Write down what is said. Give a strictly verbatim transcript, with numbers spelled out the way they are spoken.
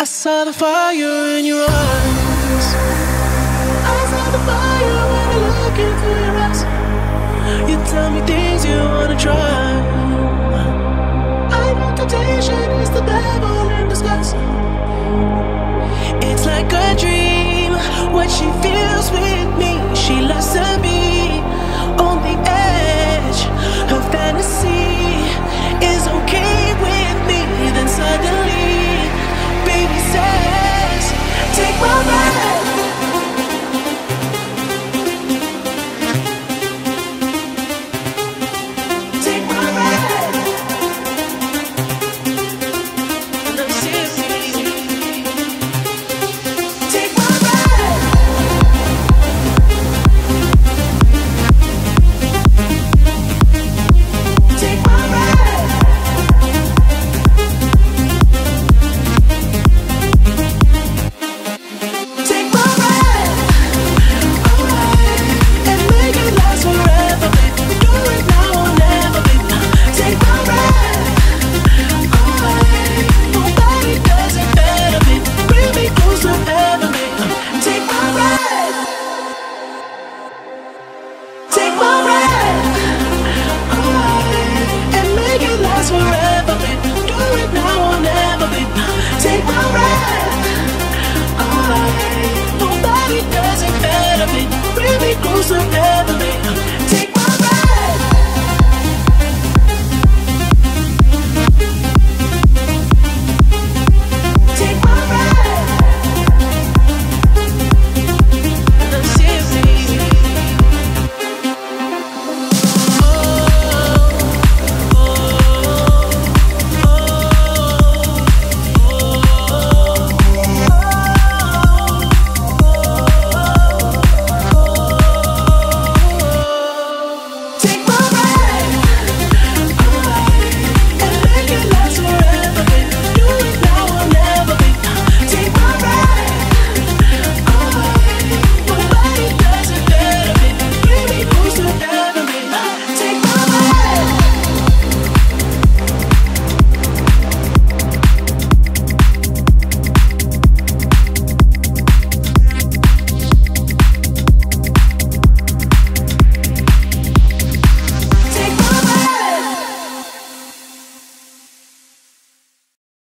I saw the fire in your eyes. I saw the fire when I look into your eyes. You tell me things you wanna try. I know temptation is the devil in disguise. It's like a dream, what she